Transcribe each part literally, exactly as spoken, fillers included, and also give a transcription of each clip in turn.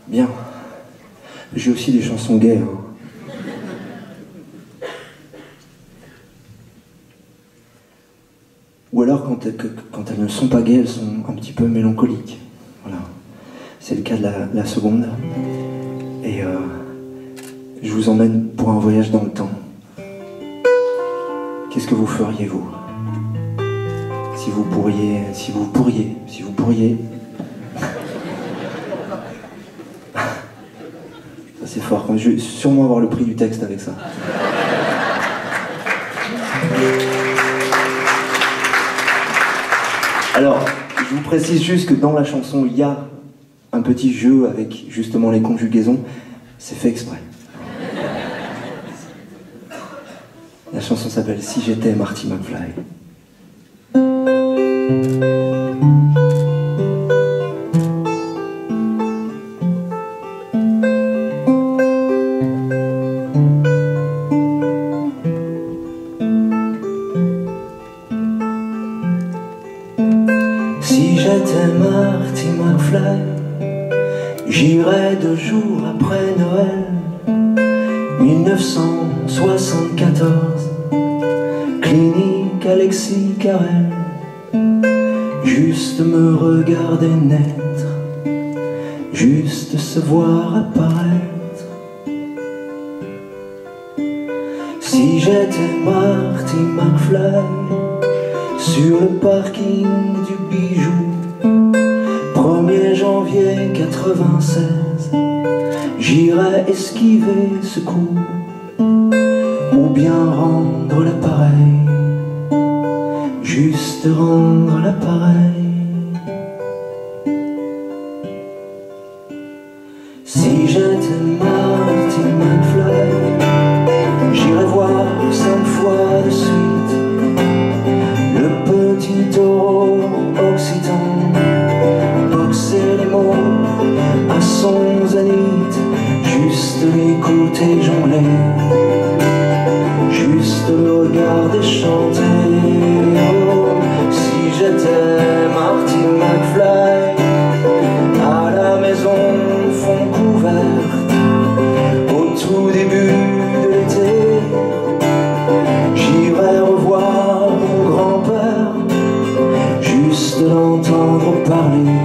Bien. J'ai aussi des chansons gays. Hein. Ou alors, quand elles, quand elles ne sont pas gays, elles sont un petit peu mélancoliques. Voilà. C'est le cas de la, la seconde. Et euh, je vous emmène pour un voyage dans le temps. Qu'est-ce que vous feriez, vous? Si vous pourriez, si vous pourriez, si vous pourriez... C'est fort, je vais sûrement avoir le prix du texte avec ça. Alors, je vous précise juste que dans la chanson, il y a un petit jeu avec justement les conjugaisons. C'est fait exprès. La chanson s'appelle « Si j'étais Marty McFly ». Si j'étais Marty McFly, j'irais deux jours après Noël mille neuf cent soixante-quatorze, clinique Alexis Carrel, juste me regarder naître, juste se voir apparaître. Si j'étais Marty McFly, sur le parking du Bijou, premier janvier quatre-vingt-seize, j'irais esquiver ce coup, ou bien rendre l'appareil, juste rendre l'appareil. Si j'étais Marty McFly, j'irais voir cinq fois de suite le petit taureau occitan, boxer les mots à son zénith, juste l'écouter jongler, juste le regarder chanter. Oh, si j'étais Marty McFly, à la maison fond couverte, au tout début de l'été, j'irais revoir mon grand-père, juste l'entendre parler,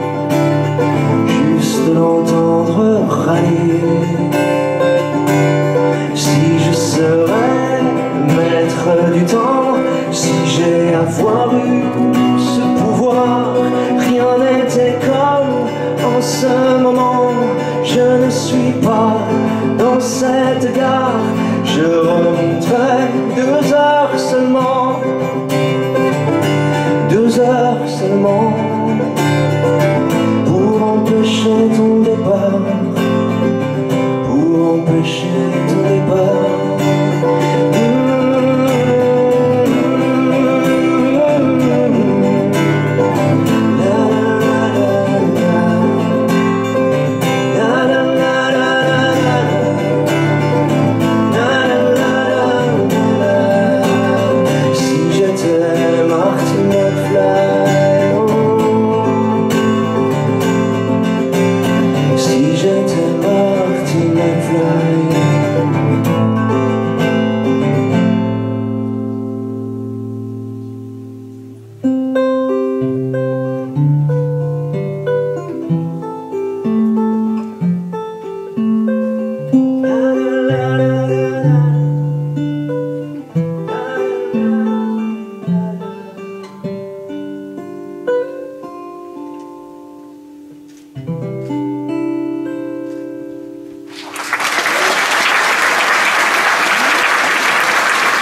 juste l'entendre râler. Si je serais maître du temps, si j'ai à avoir eu ce pouvoir, rien n'était comme en ce moment. Je ne suis pas dans cette gare, je remonterai deux heures seulement, deux heures seulement, pour empêcher ton départ, pour empêcher ton départ.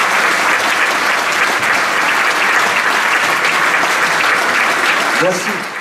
Merci.